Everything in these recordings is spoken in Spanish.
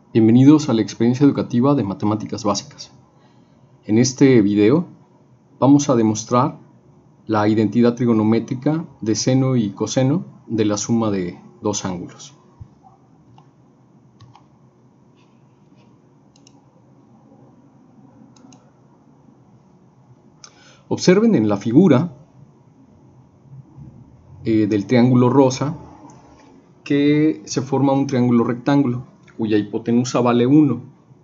Bienvenidos a la experiencia educativa de matemáticas básicas. En este video vamos a demostrar la identidad trigonométrica de seno y coseno de la suma de dos ángulos. Observen en la figura del triángulo rosa que se forma un triángulo rectángulo cuya hipotenusa vale 1.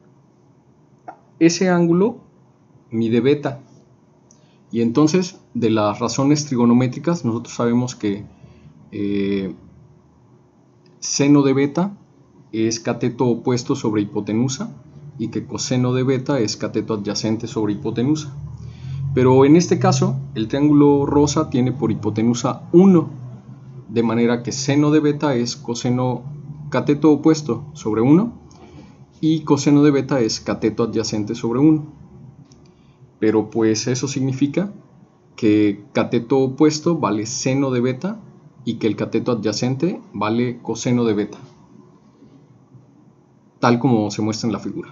Ese ángulo mide beta. Y entonces, de las razones trigonométricas, nosotros sabemos que seno de beta es cateto opuesto sobre hipotenusa y que coseno de beta es cateto adyacente sobre hipotenusa. Pero en este caso, el triángulo rosa tiene por hipotenusa 1, de manera que seno de beta es cateto opuesto sobre 1 y coseno de beta es cateto adyacente sobre 1. Pero pues eso significa que cateto opuesto vale seno de beta y que el cateto adyacente vale coseno de beta, tal como se muestra en la figura.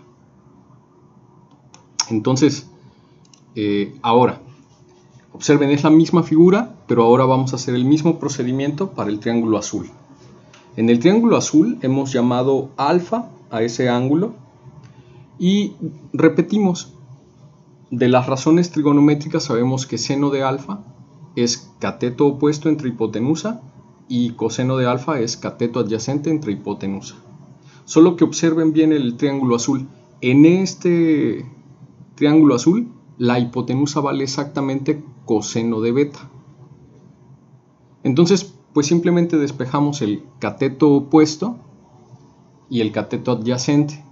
Entonces, ahora, observen, es la misma figura, pero ahora vamos a hacer el mismo procedimiento para el triángulo azul. En el triángulo azul hemos llamado alfa a ese ángulo y repetimos. De las razones trigonométricas sabemos que seno de alfa es cateto opuesto entre hipotenusa y coseno de alfa es cateto adyacente entre hipotenusa. Solo que observen bien el triángulo azul. En este triángulo azul la hipotenusa vale exactamente coseno de beta. Entonces, pues simplemente despejamos el cateto opuesto y el cateto adyacente.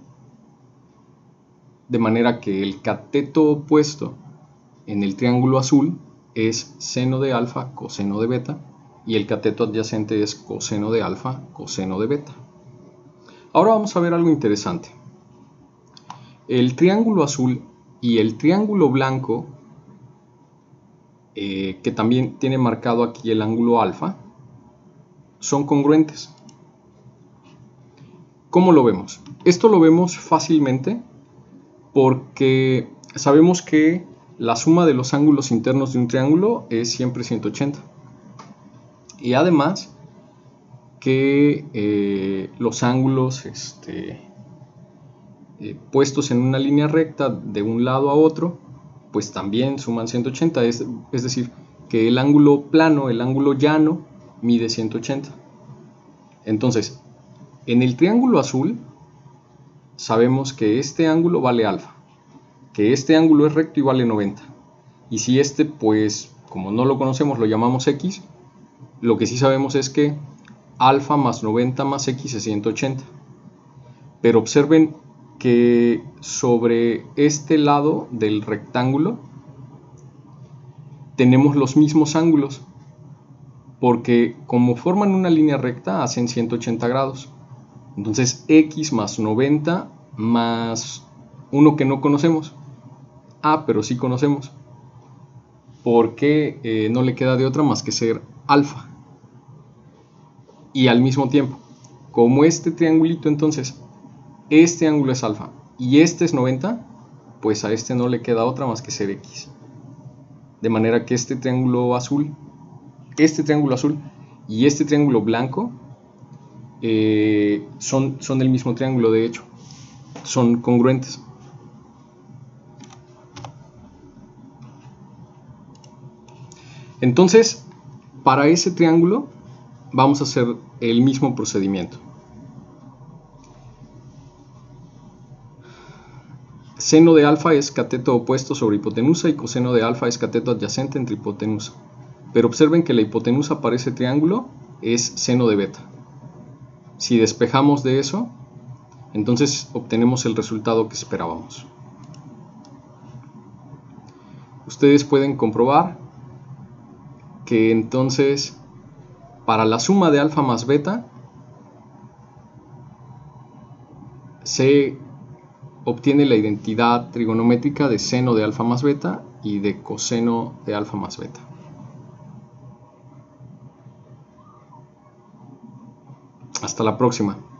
De manera que el cateto opuesto en el triángulo azul es seno de alfa coseno de beta y el cateto adyacente es coseno de alfa coseno de beta. Ahora vamos a ver algo interesante. El triángulo azul y el triángulo blanco, que también tiene marcado aquí el ángulo alfa, son congruentes. ¿Cómo lo vemos? Esto lo vemos fácilmente porque sabemos que la suma de los ángulos internos de un triángulo es siempre 180. Y además que los ángulos puestos en una línea recta de un lado a otro, pues también suman 180. Es decir, que el ángulo plano, el ángulo llano, mide 180. Entonces, en el triángulo azul sabemos que este ángulo vale alfa, que este ángulo es recto y vale 90. Y si este, pues, como no lo conocemos, lo llamamos x, lo que sí sabemos es que alfa más 90 más x es 180. Pero observen que sobre este lado del rectángulo tenemos los mismos ángulos, porque como forman una línea recta hacen 180 grados. Entonces x más 90 más uno que no conocemos. Pero sí conocemos. Porque no le queda de otra más que ser alfa. Y al mismo tiempo, como este triangulito, entonces, este ángulo es alfa y este es 90, pues a este no le queda otra más que ser x. De manera que este triángulo azul y este triángulo blanco son el mismo triángulo, de hecho, son congruentes. Entonces, para ese triángulo vamos a hacer el mismo procedimiento. Seno de alfa es cateto opuesto sobre hipotenusa y coseno de alfa es cateto adyacente entre hipotenusa. Pero observen que la hipotenusa para ese triángulo es seno de beta. Si despejamos de eso, entonces obtenemos el resultado que esperábamos. Ustedes pueden comprobar que entonces para la suma de alfa más beta se obtiene la identidad trigonométrica de seno de alfa más beta y de coseno de alfa más beta. Hasta la próxima.